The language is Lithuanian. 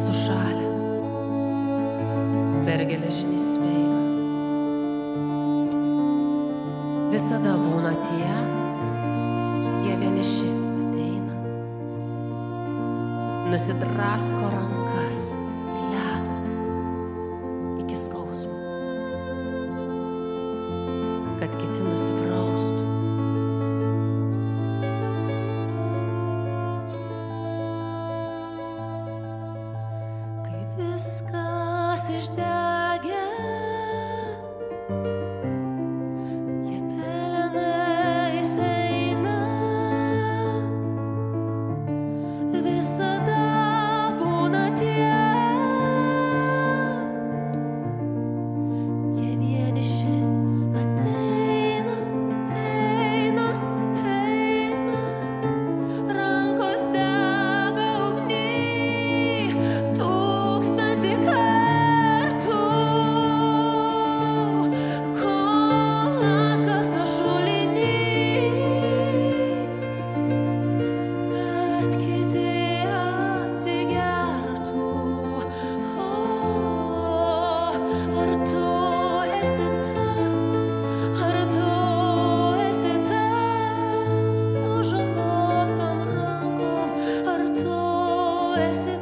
sušalę per geležinį speigą. Visada būna tie, jie vieniši ateina, nusidrasko rankas į ledą iki skausmo, kad kiti nusipraustų. Kai viskas išdegė, jie pelenais eina, visada būna tie, jie vieniši ateina, eina, eina, rankos dega ugny, tūkstantį kartų, kol atkasa šulinį, kad kiti atsigertų. O, ar tu esi tas, ar tu esi tas sužalotom rankom, ar tu esi